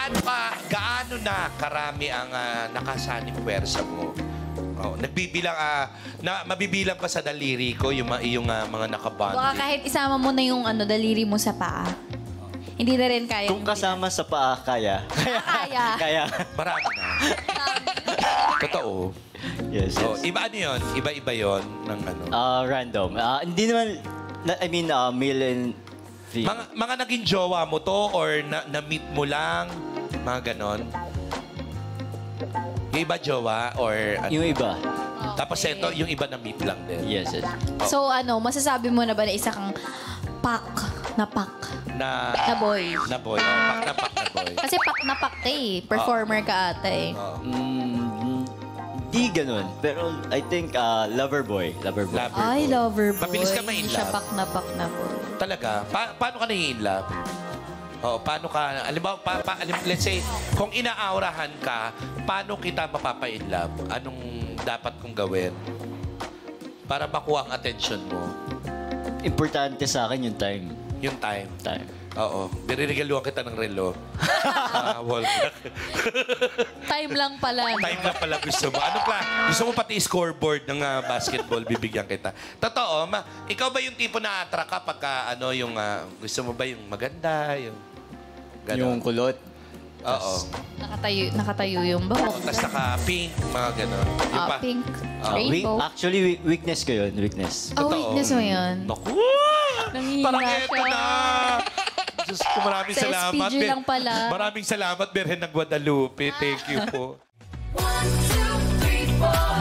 Gaano na karami ang nakasaning puwersa mo? Oh, nagbibilang, mabibilang pa sa daliri ko yung mga nakabanding. Baka kahit isama mo na yung daliri mo sa paa. Hindi na rin kaya. Kung kasama sa paa, kaya. Kaya. Kaya. Marami na. Totoo. Yes, So, yes. iba yun? Iba-iba yun ng Random. Hindi naman, male and female. Mga naging jowa mo to or na-meet mo lang? Mga ganon? Yung iba jowa or Yung iba. Tapos ito, yung iba na-meet lang din. Yes, yes. So masasabi mo na ba na isa kang pak na Na boy? Na boy. Oh, pak na boy. Kasi pak na pak ka eh. Performer ka ata eh. Oh. Di ganun. Pero I think lover boy. Lover boy. Ay, lover boy. Mabilis ka ma-in Hindi siya love. pak na boy. Talaga? Paano ka na-in love? Oh, paano ka, let's say, kung inaaurahan ka, paano kita mapapa-in love? Anong dapat kong gawin? Para makuha ang attention mo. Importante sa akin yung time. Yung time. Time. Oo. Niriregaluhan kita ng relo. Wall clock. Time lang pala. No? Time lang pala gusto mo. Ano pa? Gusto mo pati scoreboard ng basketball, bibigyan kita. Totoo, ikaw ba yung tipo na attract ka pagka gusto mo ba yung maganda, yung gano'n? Yung kulot. Oo. Nakatayo yung bahok. Tapos naka-pink, mga gano'n. Yung pa. Pink. Rainbow. Actually, weakness ko yun. Weakness. Weakness mo yun. Naku! Nangihina Parang eto siya. na! Diyos ko, maraming Sa salamat. SPG lang pala. Maraming salamat, Birhen ng Guadalupe. Thank you po. 1, 2, 3, 4